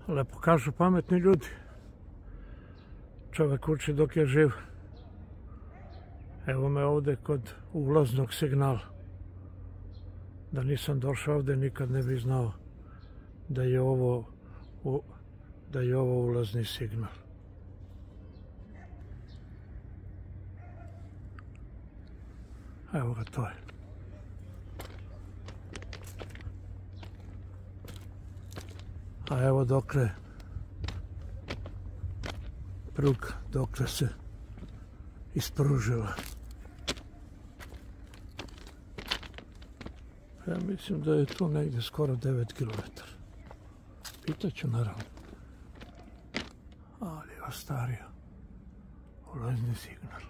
Lepo kažu pametni ljudi. Čovjek uči dok je živ. Evo me ovdje kod ulaznog signala. Da nisam došao ovdje nikad ne bi znao da je ovo ulazni signal. Evo ga, to je. A evo dokle pruga, dokle se ispružila. Ja mislim da je tu negdje skoro 9 km. Pitaću naravno. Ali je ostario ulazni signal.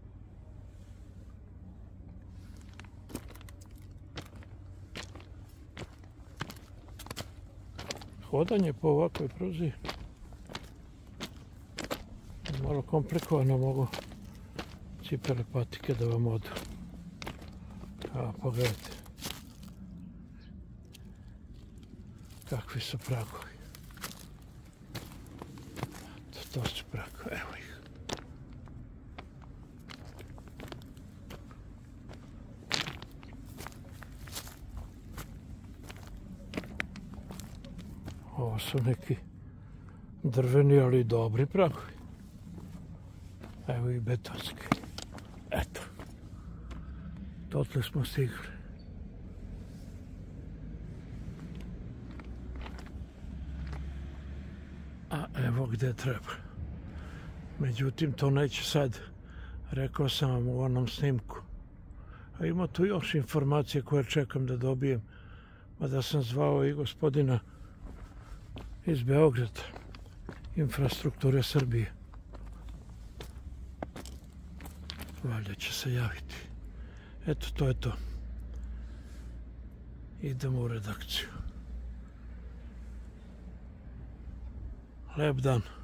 Hodanje po ovakvoj pruzi je malo komplikovano, mogu cipele patike da vam odu. Evo, pogledajte kakvi su pragovi. To su pragovi, evo ih. Ovo su neki drveni, ali dobri pragovi. Evo i betonski. Eto. Dotle smo stigli. A evo gdje treba. Međutim, to neće sad. Rekao sam vam u onom snimku. A ima tu još informacije koje čekam da dobijem. Mada sam zvao i gospodina iz Beograda, Infrastrukture Srbije. Valjda će se javiti. Eto, to je to. Idemo u redakciju. Lep dan.